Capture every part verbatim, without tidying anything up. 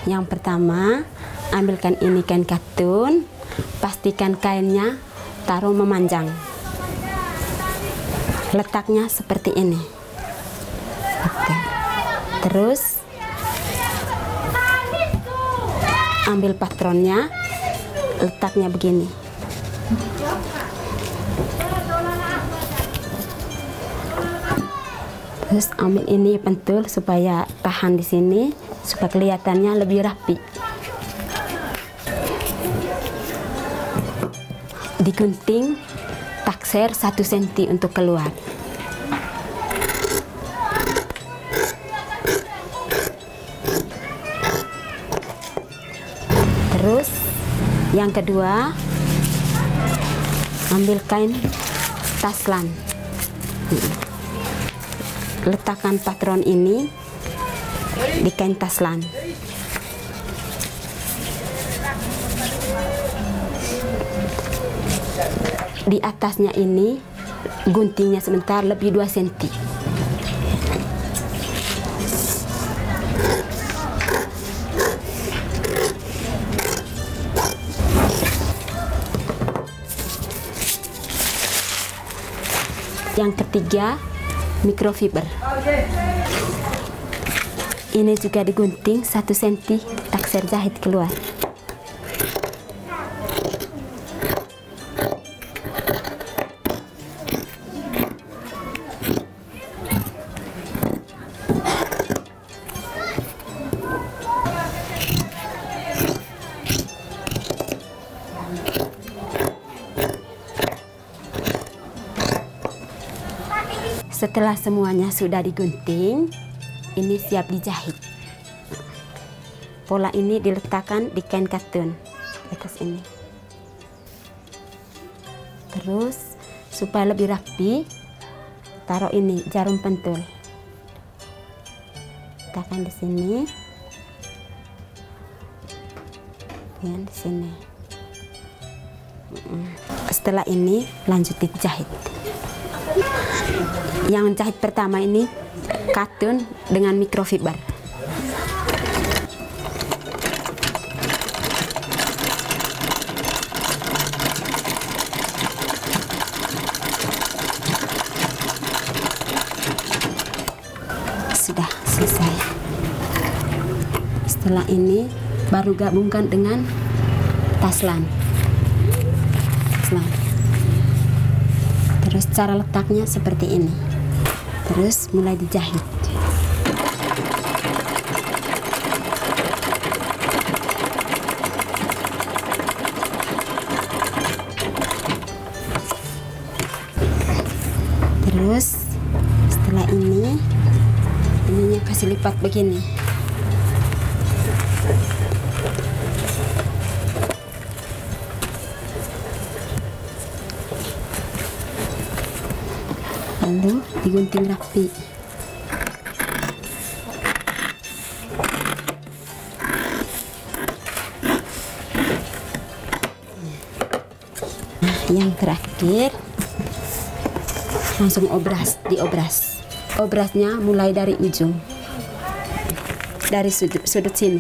Yang pertama, ambilkan ini kain katun, pastikan kainnya taruh memanjang. Letaknya seperti ini. Oke. Terus ambil patronnya, letaknya begini. Terus ambil ini pentul supaya tahan di sini, supaya kelihatannya lebih rapi. Digunting takser satu senti untuk keluar. Terus yang kedua, ambil kain taslan. Letakkan patron ini di kain taslan. Di atasnya ini guntingnya sebentar lebih dua senti. Yang ketiga, mikrofiber. Ini juga digunting satu senti, takser jahit keluar. Setelah semuanya sudah digunting, ini siap dijahit. Pola ini diletakkan di kain katun di atas ini. Terus supaya lebih rapi, taruh ini jarum pentul. Letakkan di sini. Ya, di sini. Setelah ini lanjut dijahit. Yang jahit pertama ini katun dengan mikrofiber. Sudah selesai. Setelah ini baru gabungkan dengan taslan. Taslan. Terus cara letaknya seperti ini. Terus mulai dijahit. Terus setelah ini, ininya kasih lipat begini. Lalu digunting rapi. Nah, yang terakhir langsung obras, diobras. Obrasnya mulai dari ujung, dari sudut, sudut sini.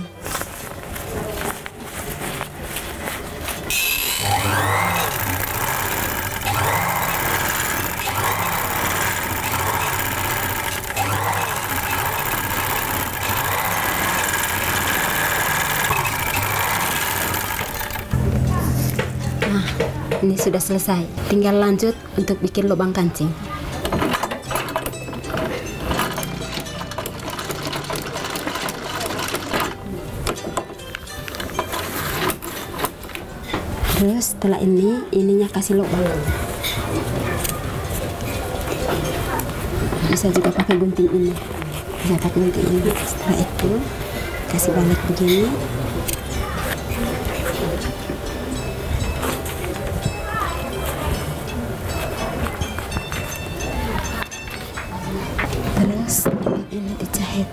Ini sudah selesai, tinggal lanjut untuk bikin lubang kancing. Terus setelah ini, ininya kasih lubang. Bisa juga pakai gunting ini, bisa pakai gunting ini. Setelah itu, kasih balik begini. Terus ini dijahit.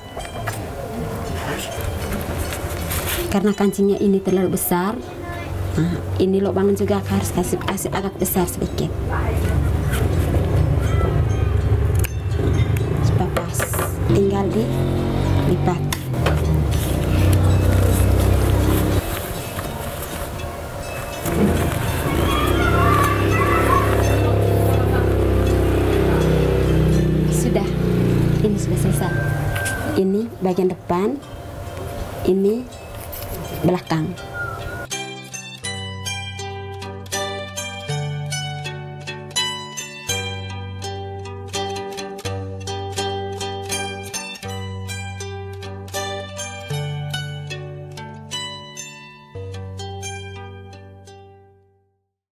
Karena kancingnya ini terlalu besar, Nah, ini lubang juga harus kasih kasih agak besar sedikit supaya pas, tinggal dilipat. Sudah, ini sudah selesai. Ini bagian depan, ini belakang.